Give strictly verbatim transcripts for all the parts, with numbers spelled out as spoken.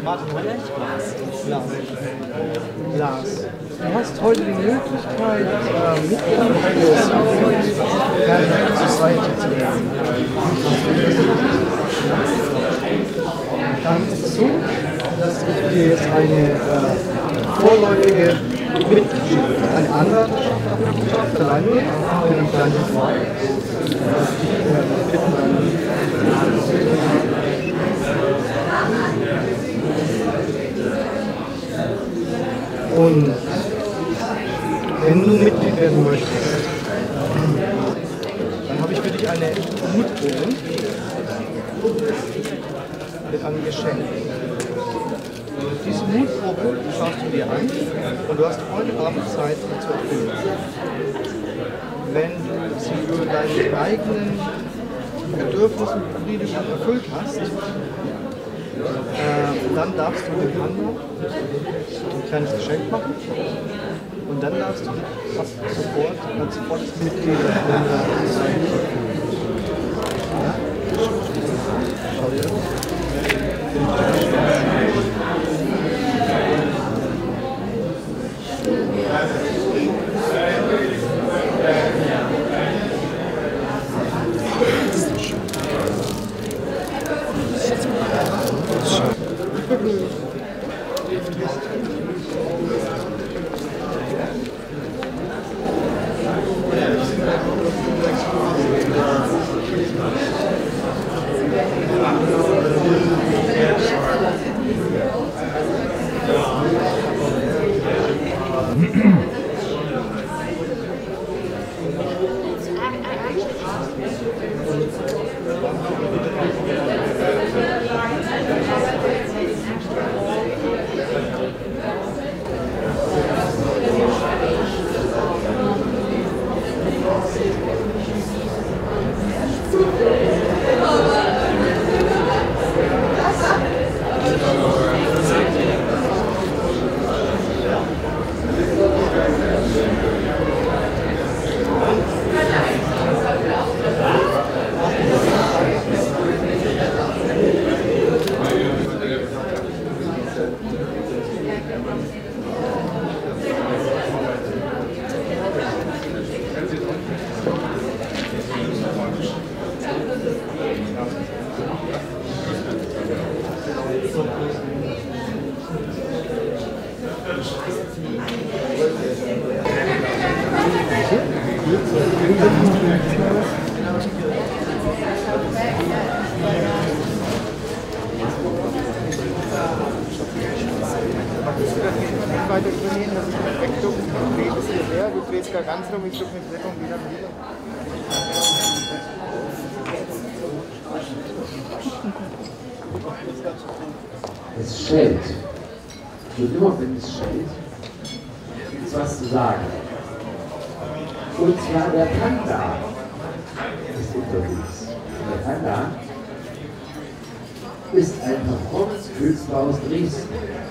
Martin, oder? Lars. Lars. Du hast heute die Möglichkeit, äh, Mitglied der Society zu werden. Dann ist es so, dass ich dir jetzt eine äh, vorläufige Mitgliedschaft, eine Anwaltschaft verleihen will, für einen kleinen Freund. Und wenn du Mitglied werden möchtest, dann habe ich für dich eine Mutprobe mit einem Geschenk. Diese Mutprobe schaust du dir an und du hast heute Abend Zeit, sie zu erfüllen. Wenn du sie für deine eigenen Bedürfnisse und Befriedigungen erfüllt hast, Äh, dann darfst du dem Handel ein kleines Geschenk machen und dann darfst du ab sofort, ab sofort das Mitglied sein. Ja? Schau dir weiter trainieren, dass ich mich wegducken kann, dreh ein bisschen mehr, du drehst gar ganz rum, ich duck mich weg und wieder wieder. Es schellt. Und immer wenn es schellt, gibt es was zu sagen. Und zwar der Panda ist unterwegs. Der Panda ist ein Performance-Künstler aus Dresden.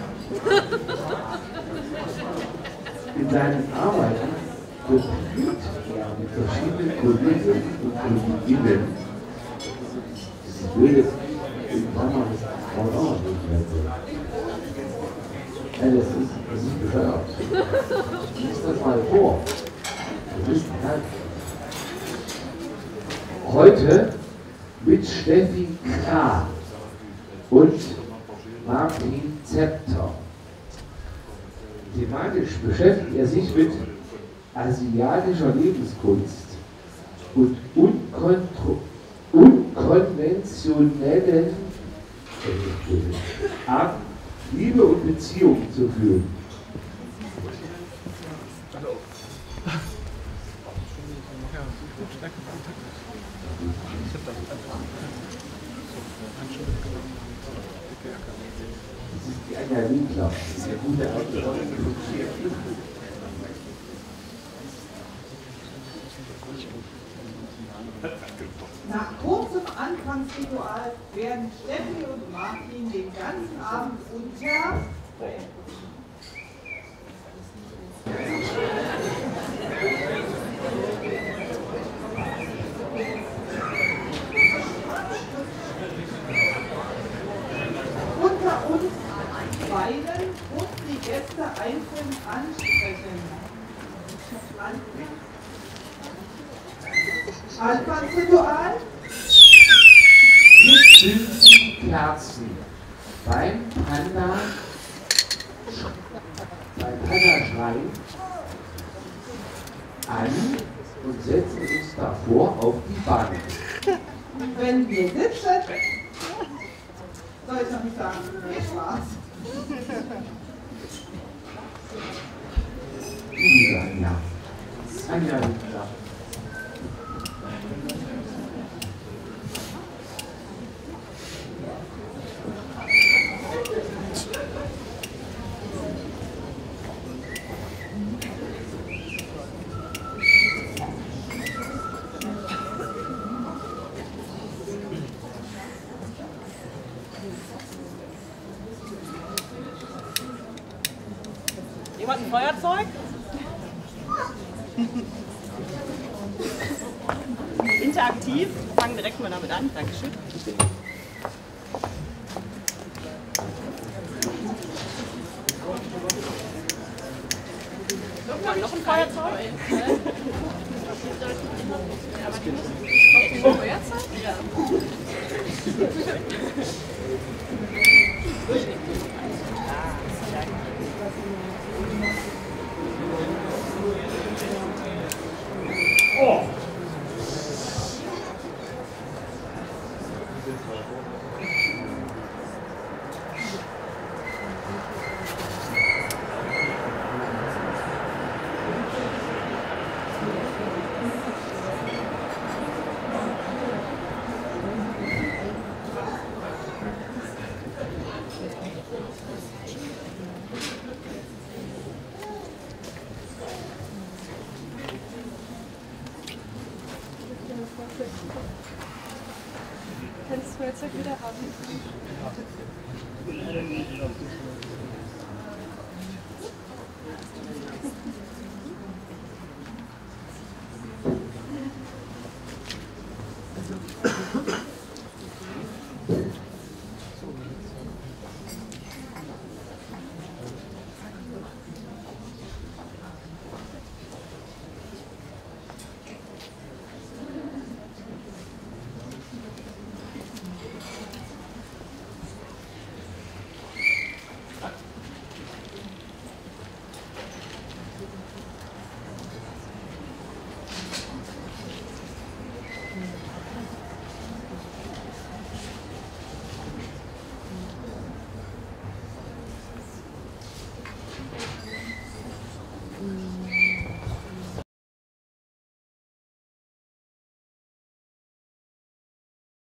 In seinen Arbeiten kombiniert er mit verschiedenen Kollegen und Kolleginnen diese Bilder in Klammern des Frauen auch noch nicht mehr so. Ja, das ist, das ist bescheuert. Lies das mal vor. Das ist kalt. Heute mit Steffi Krah und Martin Zepter. Thematisch beschäftigt er sich mit asiatischer Lebenskunst und unkonventionellen Arten, Liebe und Beziehungen zu führen. Das ist die Anja Winkler, das ist eine gute Autorin. Nach kurzem Anfangsritual werden Steffi und Martin den ganzen Abend unter unter uns Anfangsritual. Wir zünden Kerzen beim Panda, beim Panda-Schrein an und setzen uns davor auf die Bank. Wenn wir sitzen, soll ich noch nicht sagen, viel Spaß. Liebe Anja, Anja Hübner. Jemand ein Feuerzeug? Interaktiv. Wir fangen direkt mal damit an. Dankeschön. Irgendwann noch ein Feuerzeug? Ein Feuerzeug? Ja. Oh! Kannst du das Feuerzeug wieder haben?